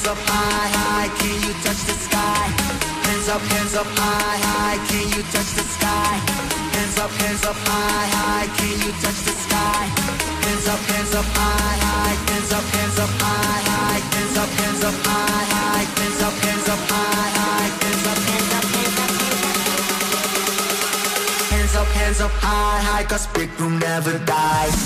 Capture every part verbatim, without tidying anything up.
up high, high, can you touch the sky? Hands up, hands up high, high, can you touch the sky? Hands up, hands up high, high, can you touch the sky? Hands up, hands up high, high, hands up, hands up high, high, hands up, hands up high, high, hands up, hands up high, high, hands up, hands up, hands up, hands up, hands up high, high, 'cause big room never dies.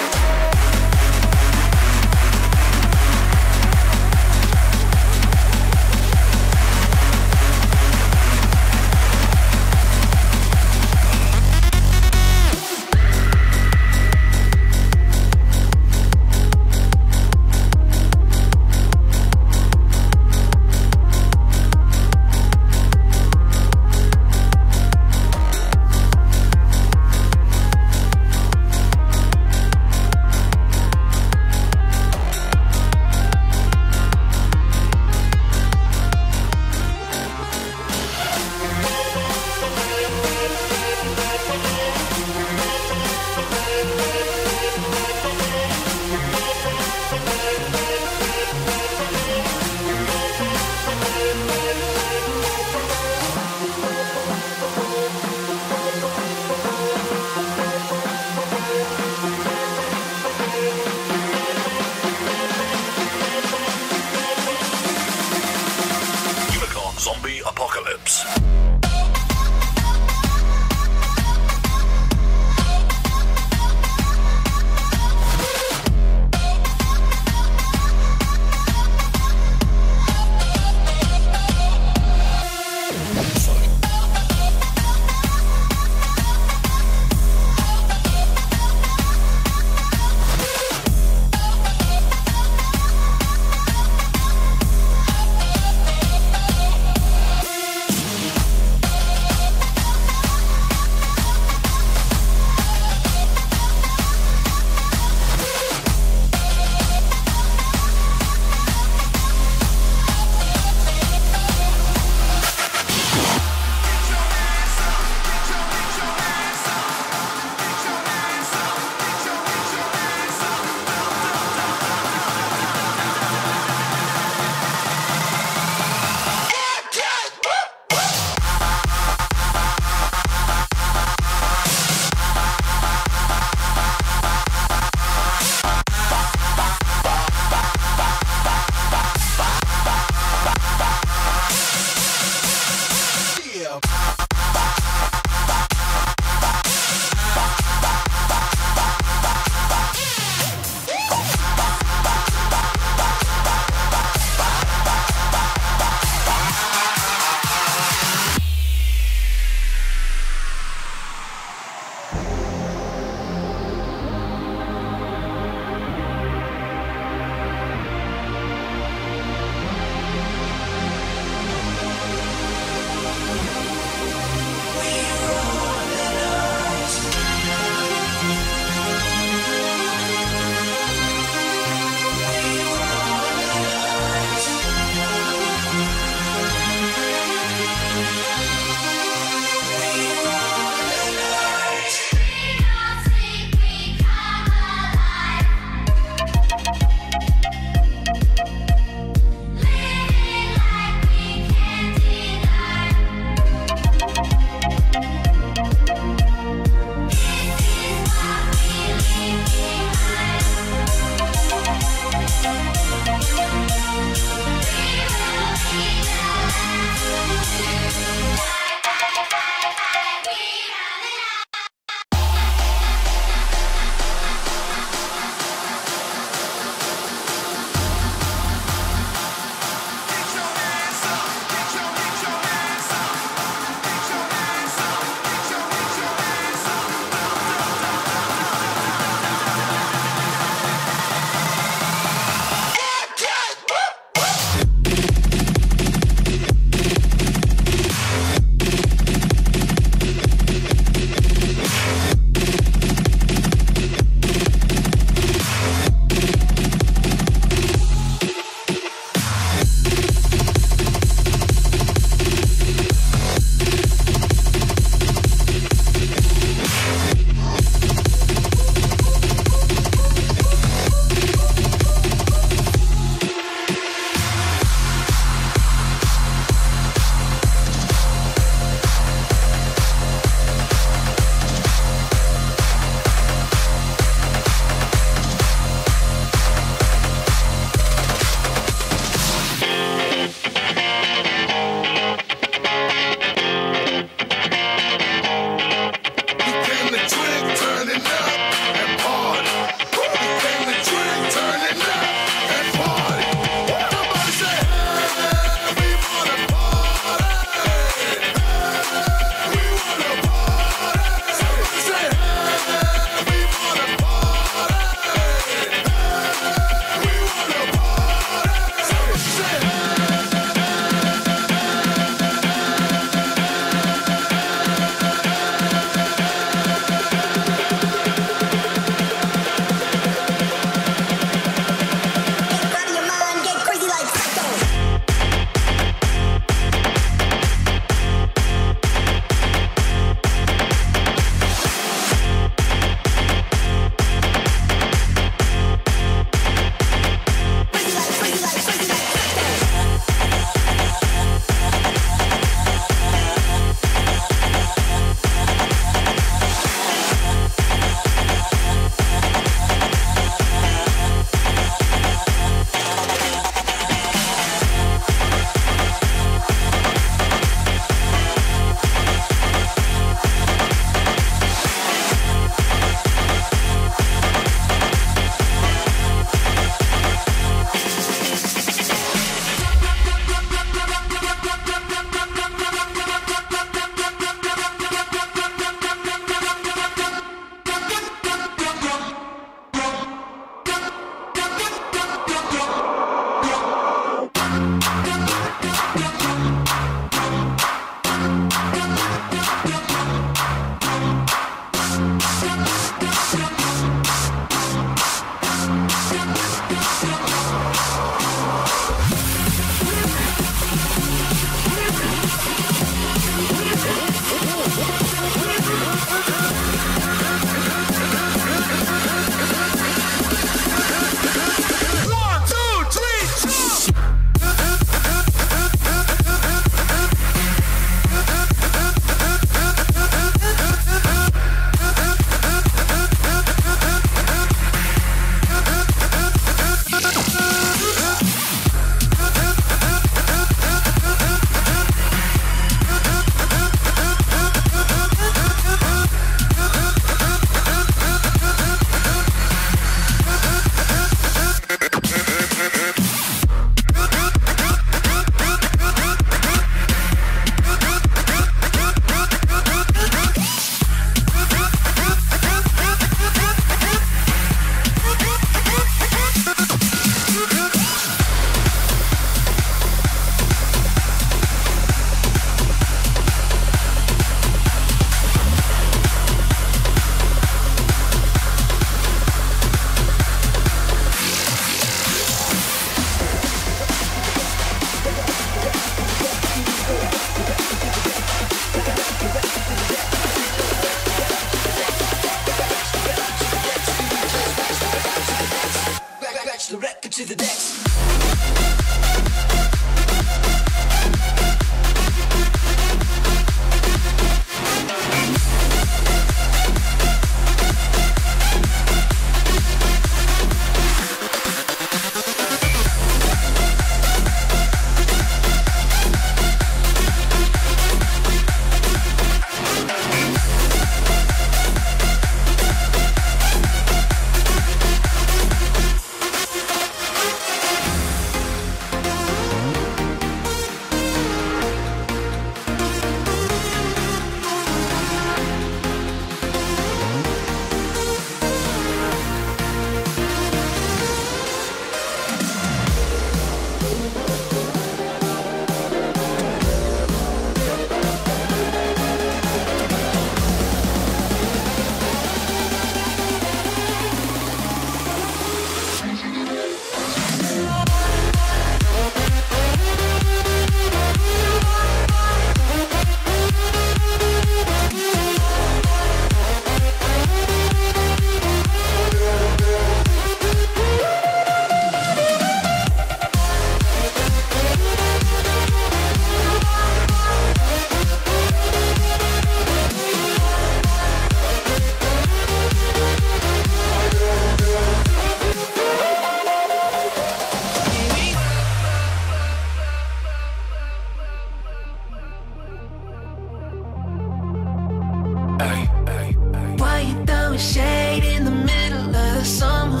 Why you throwing shade in the middle of the summer?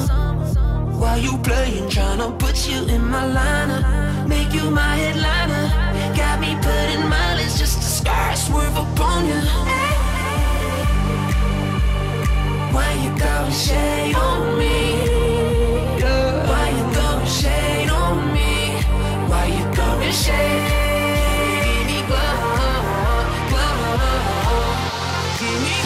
Why you playing, tryna put you in my lineup, make you my headliner? Got me putting mileage just to scar swerve upon you. Why you throwing shade on me? Why you throwing shade on me? Why you throwing shade? Give me glow, glow. Give me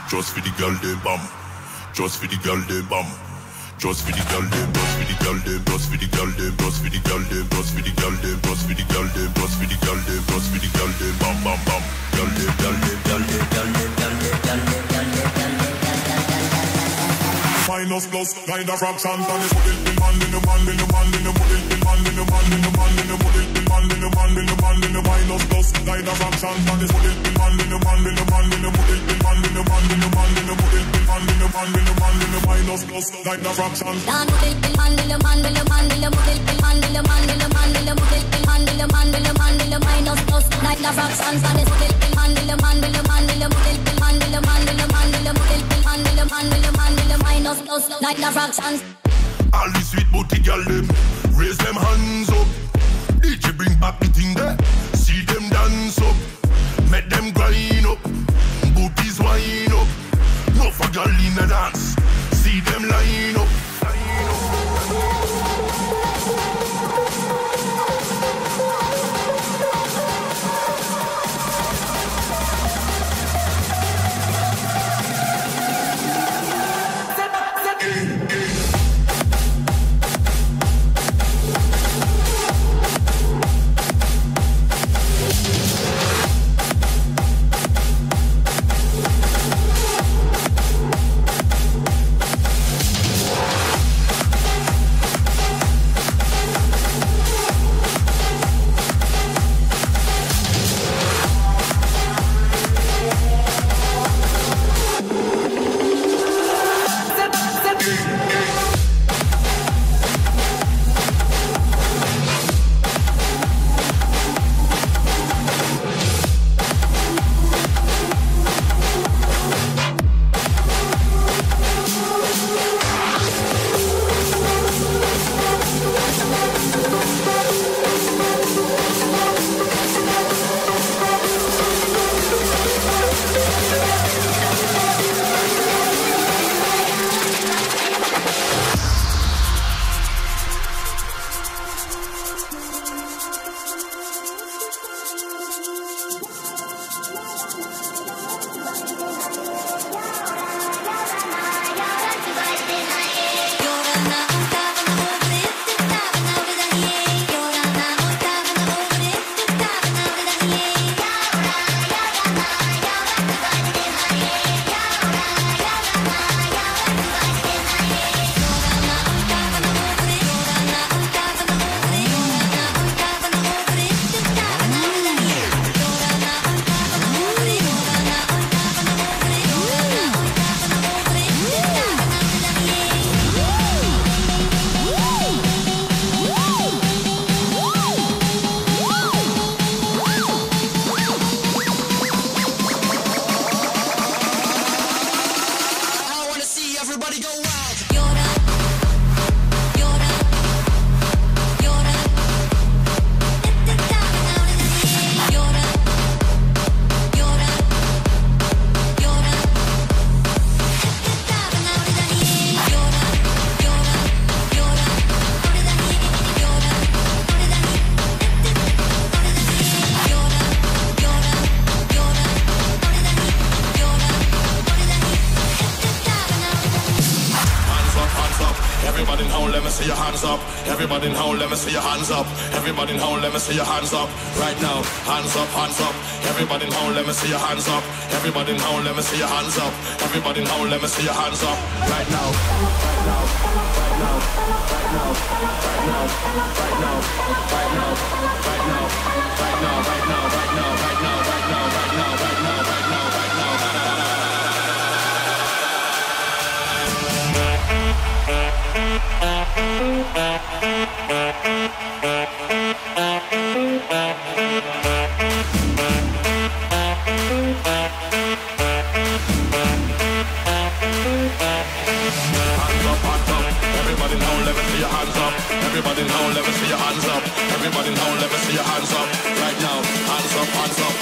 Just for the girl them bam. Just for the girl them bam. Just for the girl them, just for the girl them, just for the girl them, just for the girl them, just for the girl them, just for the girl them, just for the girl them, just for the girl them, bam bam bam. Girl them, girl them, girl them, girl them, girl them, girl them, girl them, girl them. Minus plus kind of fraction and it's put it in man in the man in the man in the put it in man in the man in the man in the put it in man in the man in the man in the minus plus kind of fraction and it's put it in man in the man in the man in the put it in man in the man in the man in the put it in man in the man in the man in the minus plus kind of fraction. Dan put it in man in the man in the man in the put it in man in the man in the man in the put it in man in the man in the man in the minus plus kind of fraction and it's put it in man in the man in the man in the put it in man in the man in the man in the put it in man in the man in the man in the minus plus like the fractions. All the sweet booty girl them, raise them hands up. D J bring back the thing there, see them dance up, make them grind up, booties wind up. No for girl in the dance, see them line up. see your hands up. Everybody in home, let me see your hands up. Everybody in home, let me see your hands up. Right now, hands up, hands up. Everybody in home, let me see your hands up. Everybody in home, let me see your hands up. Everybody in home, let me see your hands up. Right now, right now, right now, right now, right now, right now, right now, right now, right now, right now, right now, right now, right now, right now, right now, right now, right now. Everybody now, let me see your hands up. Everybody now, let me see your hands up. Everybody now, let me see your hands up. Right now, hands up, hands up.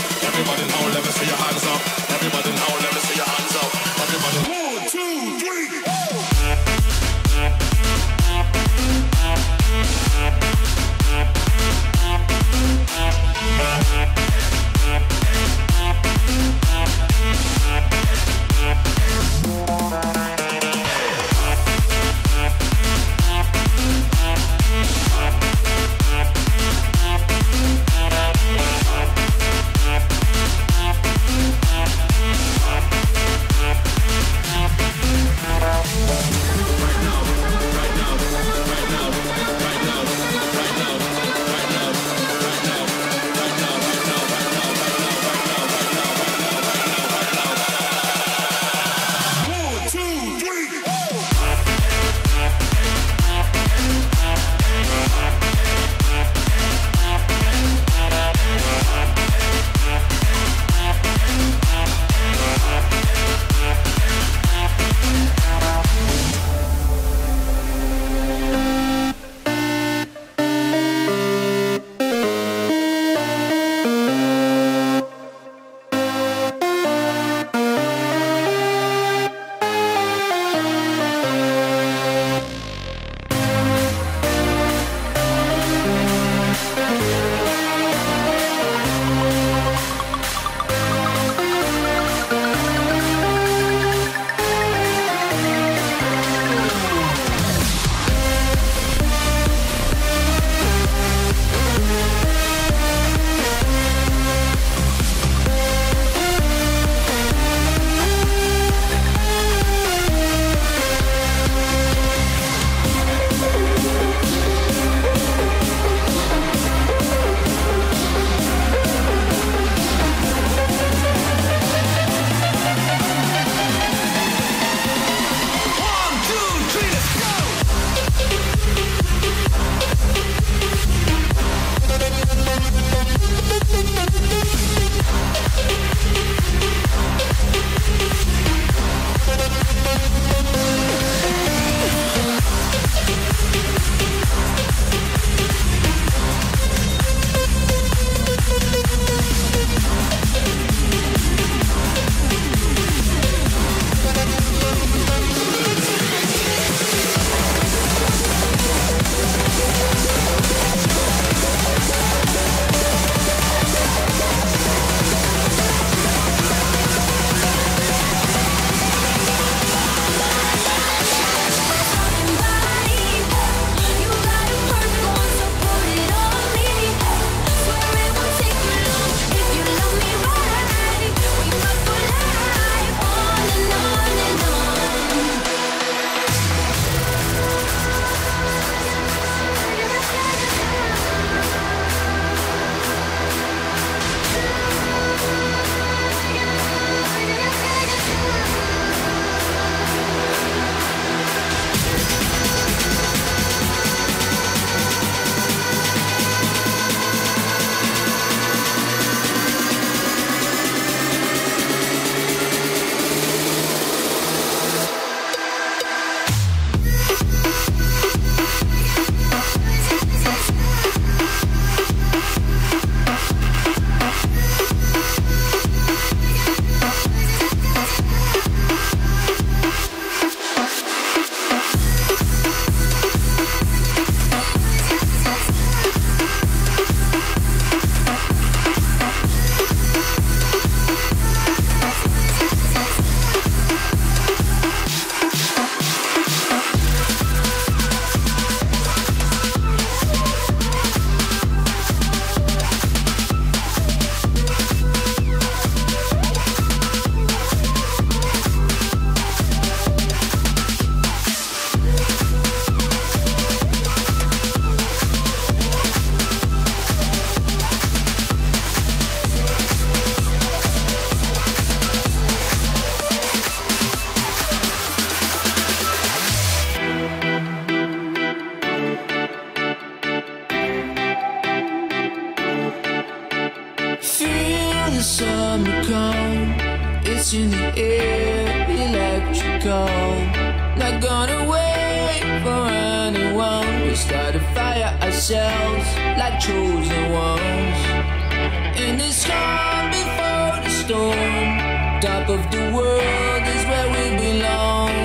let you go. Not gonna wait for anyone. We start a fire ourselves like chosen ones. In this calm before the storm, top of the world is where we belong.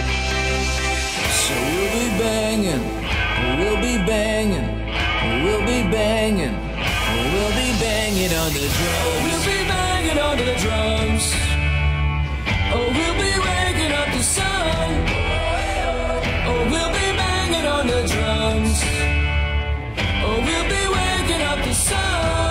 So we'll be banging, we'll be banging, we'll be banging, we'll be banging on the drums. We'll be banging on the drums. Oh, we'll be waking up the sun. Oh, we'll be banging on the drums. Oh, we'll be waking up the sun.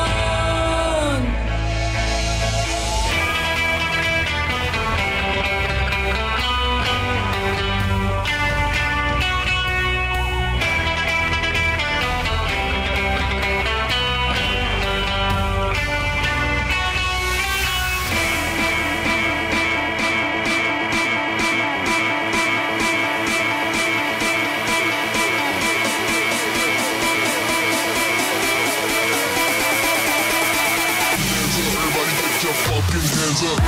Hands up.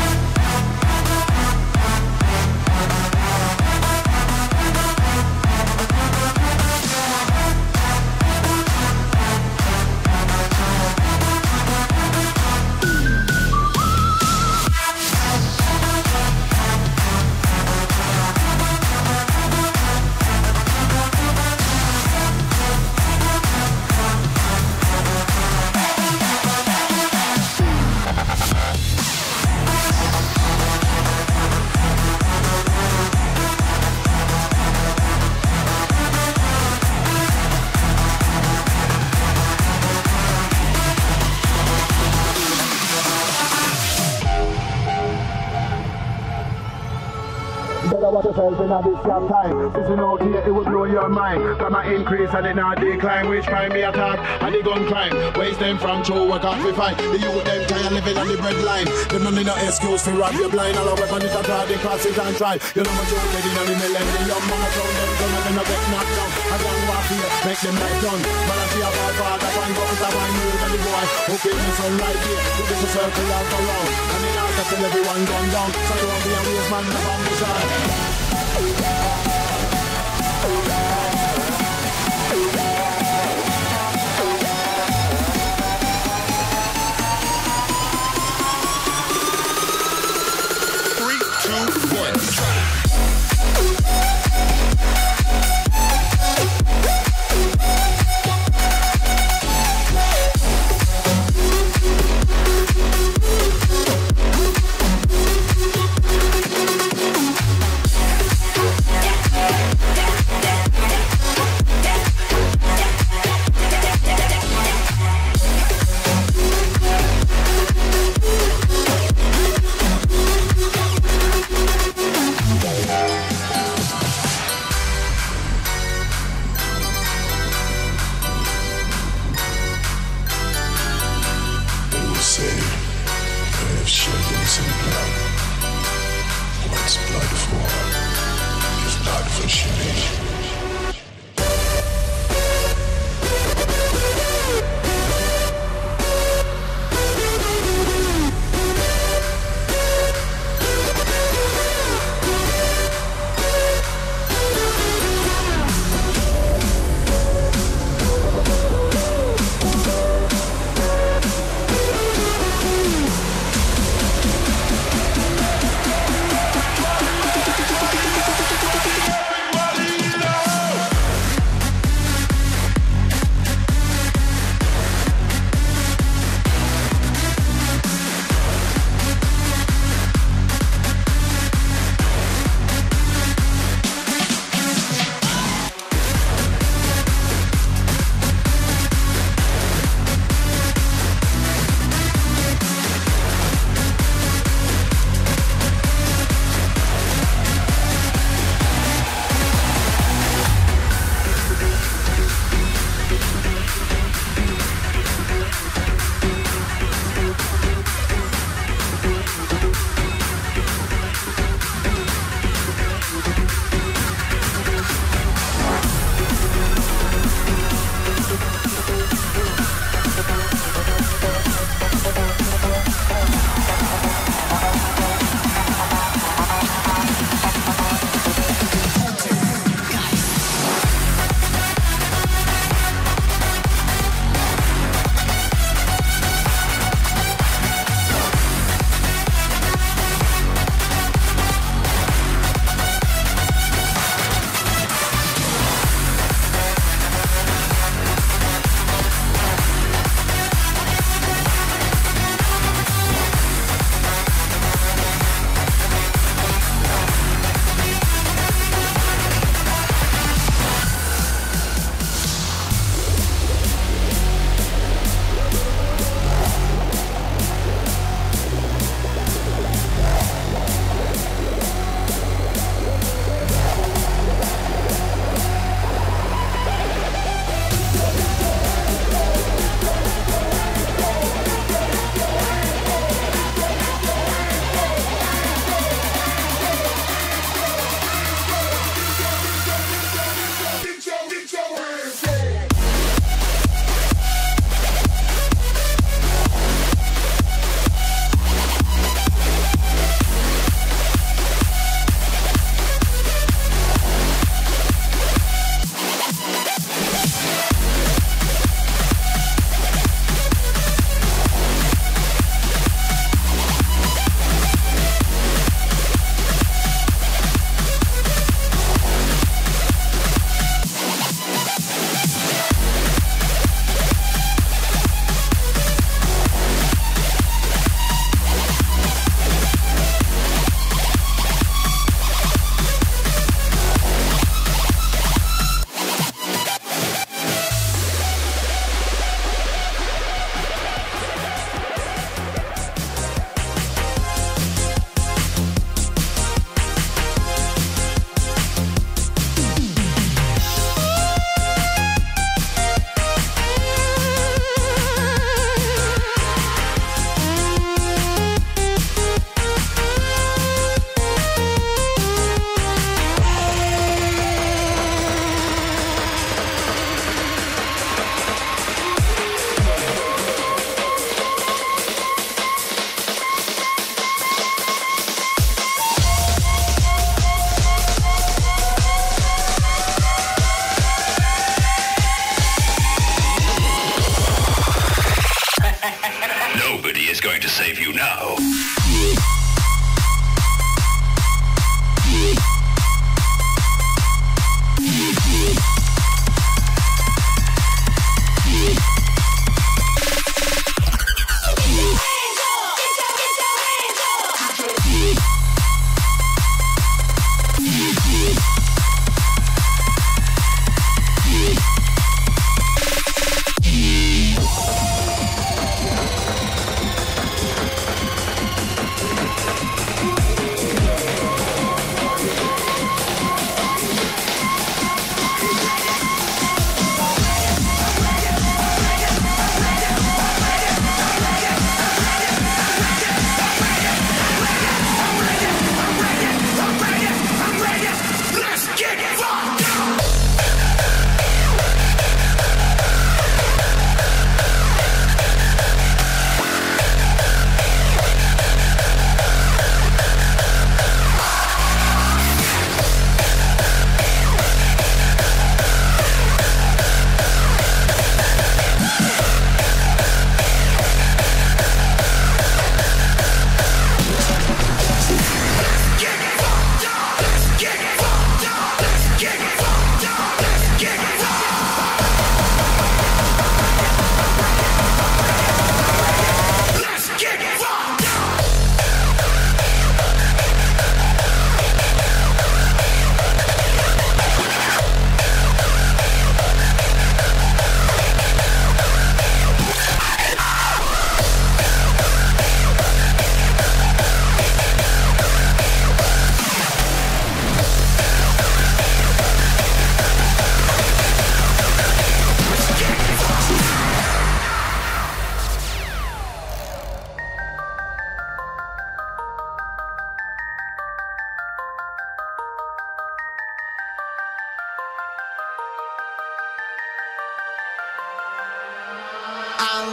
Yourself in a this your time. Listen out here, it will blow your mind. Got my increase and it not decline. Which crime me attack and the gun crime. Waste them from true work off we fight. The youth them tired living on the bread line. Them no need no excuse to rob you blind. All our weapon is a card, they cross it and try. You know my joke, they in the millennium. Mama told them, don't let them not get knocked down. I don't walk here, make them like done. Man I see a bad father, one guns, a one move and the boy. Who gave me some right here, who did the circle out around. And then after till everyone gone down. So don't be a waste man, the bomb is on. Three, two, one, try.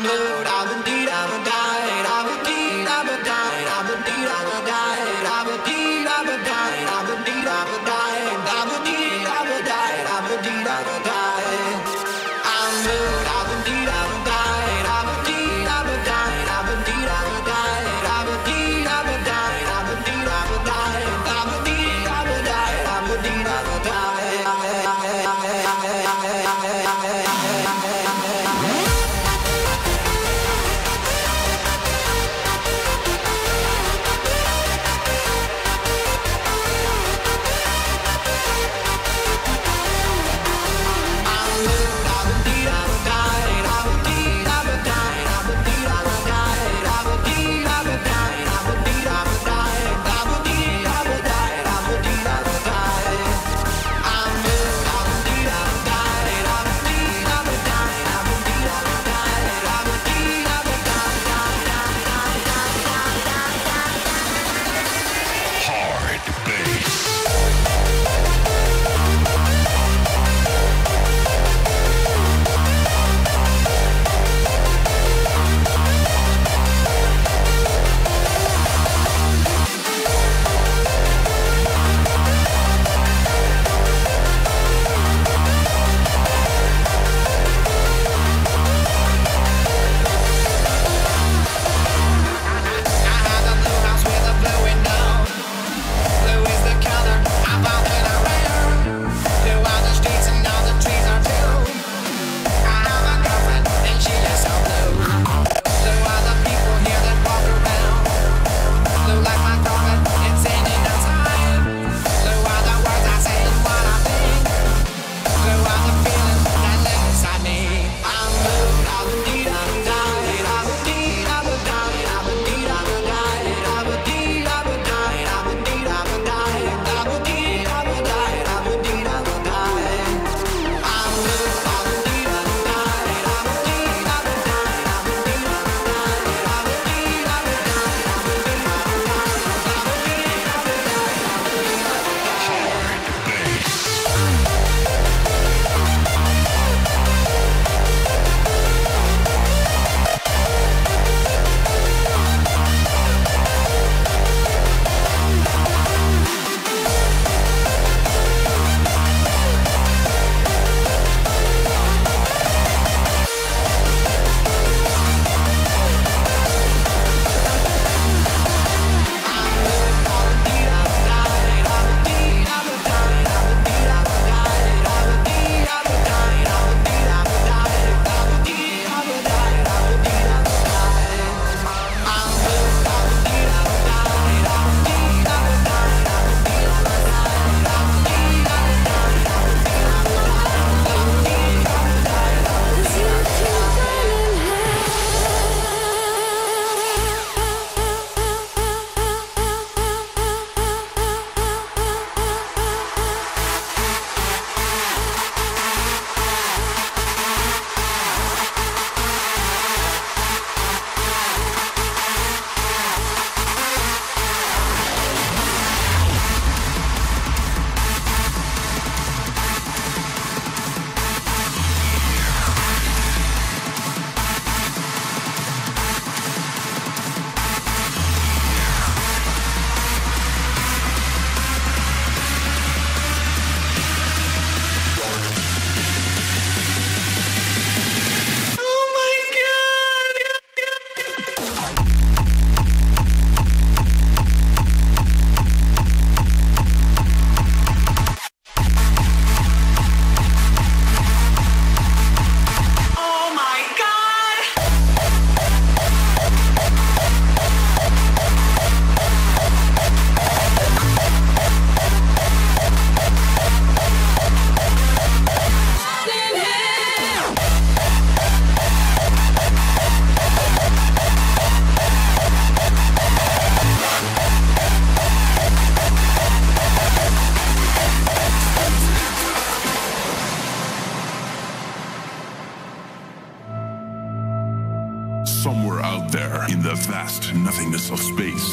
somewhere out there in the vast nothingness of space.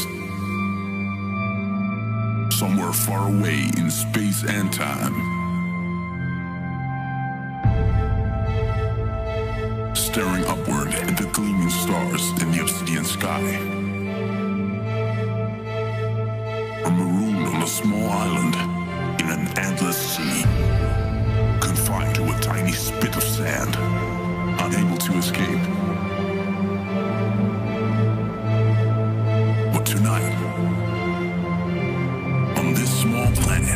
Somewhere far away in space and time. Staring upward at the gleam gleaming stars in the obsidian sky. Or marooned on a small island in an endless sea, confined to a tiny spit of sand, unable to escape. But tonight, on this small planet,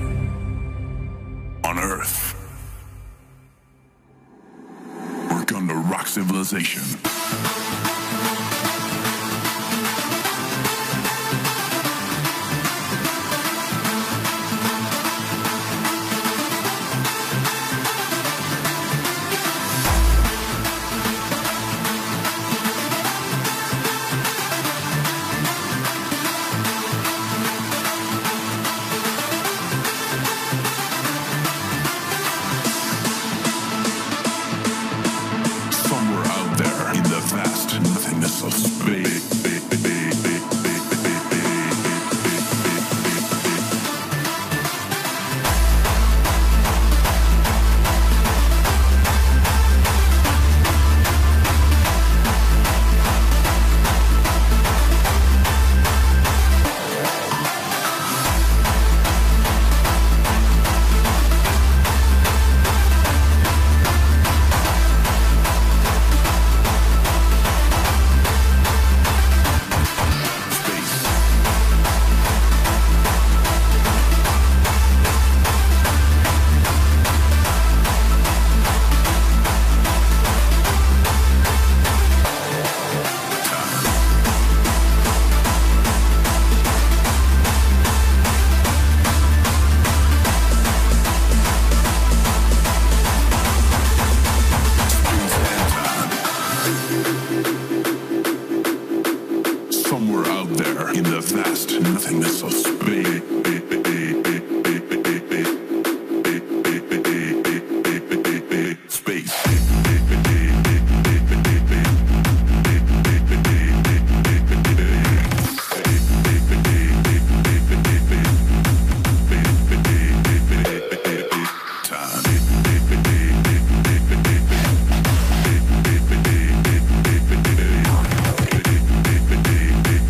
on Earth, we're gonna rock civilization.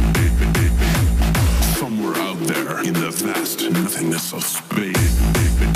In the vast nothingness of space.